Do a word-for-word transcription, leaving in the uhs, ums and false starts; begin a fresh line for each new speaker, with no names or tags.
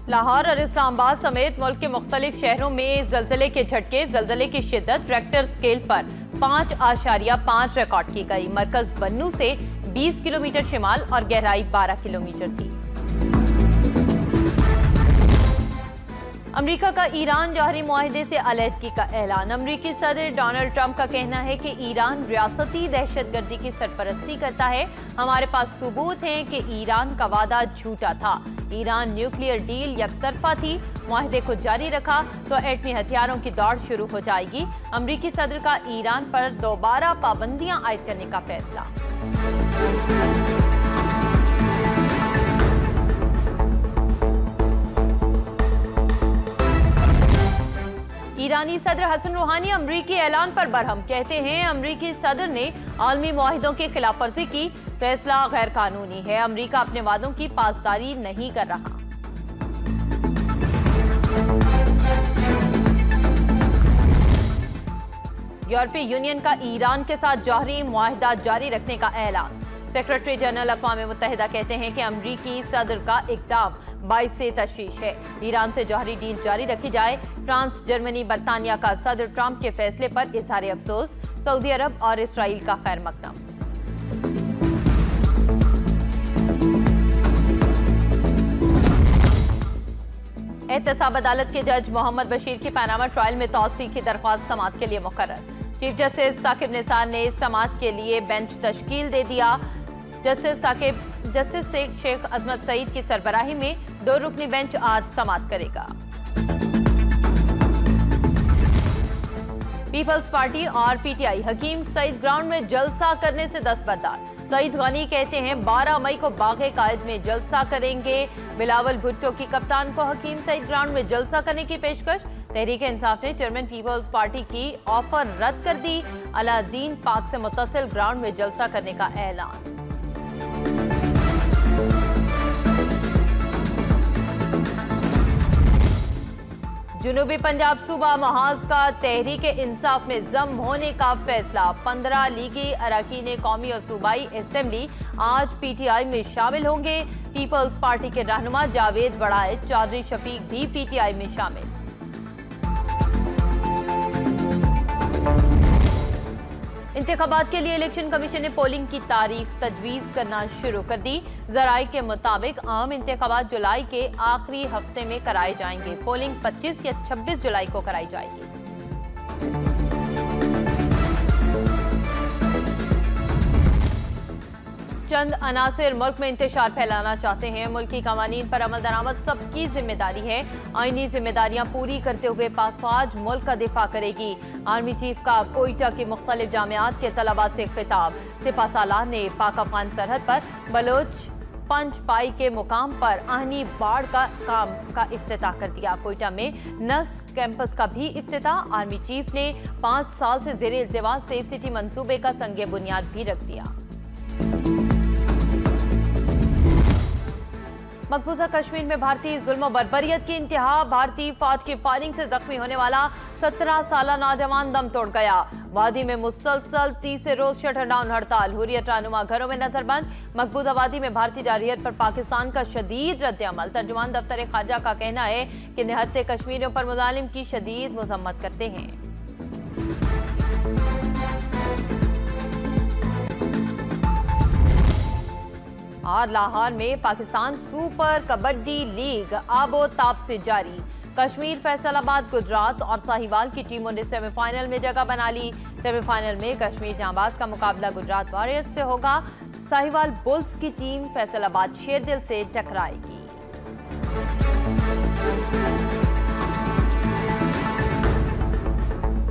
लाहौर और इस्लामाबाद समेत मुल्क के मुख्तलिफ शहरों में जल्जले के झटके, जल्जले की शिद्दत रेक्टर स्केल पर पाँच आशारिया पाँच रिकॉर्ड की गई। मरकज बन्नू से बीस किलोमीटर शिमाल और गहराई बारह किलोमीटर थी। अमेरिका का ईरान जौहरी मुआहदे से अलहदगी का ऐलान। अमेरिकी सदर डोनाल्ड ट्रंप का कहना है कि ईरान रियासती दहशतगर्दी की सरपरस्ती करता है। हमारे पास सबूत हैं कि ईरान का वादा झूठा था। ईरान न्यूक्लियर डील यकतरफा थी। मुआहदे को जारी रखा तो एटमी हथियारों की दौड़ शुरू हो जाएगी। अमेरिकी सदर का ईरान पर दोबारा पाबंदियां आयद करने का फैसला। ईरानी सदर हसन रूहानी अमरीकी ऐलान पर बरहम। कहते हैं अमरीकी सदर ने आलमी मुआहिदों की खिलाफवर्जी की, फैसला गैर कानूनी है। अमरीका अपने वादों की पासदारी नहीं कर रहा। यूरोपीय यूनियन का ईरान के साथ जौहरी मुआहिदा जारी रखने का ऐलान। सेक्रेटरी जनरल अक़वाम मुत्तहिदा कहते हैं कि अमरीकी सदर का इक़दाम बाइस से तशवीश है। ईरान से जौहरी डील जारी रखी जाए। फ्रांस, जर्मनी, बरतानिया का सदर ट्रंप के फैसले पर इज़हार अफसोस। सऊदी अरब और इसराइल का खैर मकदम। एहतसाब अदालत के जज मोहम्मद बशीर की पनामा ट्रायल में तौसी की दरख्वास्त समाअत के लिए मुकर्रर। चीफ जस्टिस साकिब निसार ने समाअत के लिए बेंच तश्कील दे दिया। जस्टिस साकिब जस्टिस शेख शेख अजमत सईद की सरबराही में दो रुकनी बेंच आज समाअत करेगा। पीपल्स पार्टी और पीटीआई हकीम सईद ग्राउंड में जलसा करने से दस्तबरदार। सईद गनी कहते हैं बारह मई को बाग़े कायद में जलसा करेंगे। बिलावल भुट्टो की कप्तान को हकीम सईद ग्राउंड में जलसा करने की पेशकश। तहरीक इंसाफ ने चेयरमैन पीपल्स पार्टी की ऑफर रद्द कर दी। अलादीन पार्क से मुत्तसिल ग्राउंड में जलसा करने का ऐलान। जुनूबी पंजाब सूबा महाज का तहरीक इंसाफ में जम होने का फैसला। पंद्रह लीगी अरकान कौमी और सूबाई असेंबली आज पीटीआई में शामिल होंगे। पीपल्स पार्टी के रहनुमा जावेद बड़ाए चौधरी शफीक भी पीटीआई में शामिल। इंतखाबात के लिए इलेक्शन कमीशन ने पोलिंग की तारीख तजवीज़ करना शुरू कर दी। ज़राए के मुताबिक आम इंतखाबात जुलाई के आखिरी हफ्ते में कराए जाएंगे। पोलिंग पच्चीस या छब्बीस जुलाई को कराई जाएगी। चंद अनासिर मुल्क में इंतशार फैलाना चाहते हैं। मुल्की कवानीन पर अमल दरामद सबकी जिम्मेदारी है। आईनी जिम्मेदारियां पूरी करते हुए पाक फौज मुल्क का दिफा करेगी। आर्मी चीफ का कोयटा की मुख्तलिफ जामियात के तलबा से खिताब। सिपा सालार ने पाक अफगान सरहद पर बलोच पंच पाई के मुकाम पर आहनी बाढ़ का काम का इफ्तिताह कर दिया। कोयटा में नस्ब कैंपस का भी इफ्तिताह। आर्मी चीफ ने पाँच साल से ज़ेरे इल्तिवा सेफ सिटी मंसूबे का संगे बुनियाद भी रख दिया। मकबूजा कश्मीर में भारतीय जुल्म बर्बरियत की इंतहा। भारतीय फौज की फायरिंग से जख्मी होने वाला सत्रह साल नौजवान दम तोड़ गया। वादी में मुसलसल तीसरे रोज शटरडाउन हड़ताल। हुर्रियत रहनुमा घरों में नजरबंद। मकबूजा वादी में भारतीय जारहियत पर पाकिस्तान का शदीद रद्द-ए-अमल। तर्जुमान दफ्तर खारजा का कहना है कि निहत्ते कश्मीरियों पर मुजालिम की शदीद मजम्मत करते हैं। और लाहौर में पाकिस्तान सुपर कबड्डी लीग आबोताब से जारी। कश्मीर, फैसलाबाद, गुजरात और साहिवाल की टीमों ने सेमीफाइनल में जगह बना ली। सेमीफाइनल में कश्मीर जहांबाज का मुकाबला गुजरात वॉरियर्स से होगा। साहिवाल बुल्स की टीम फैसलाबाद शेरदिल से टकराएगी।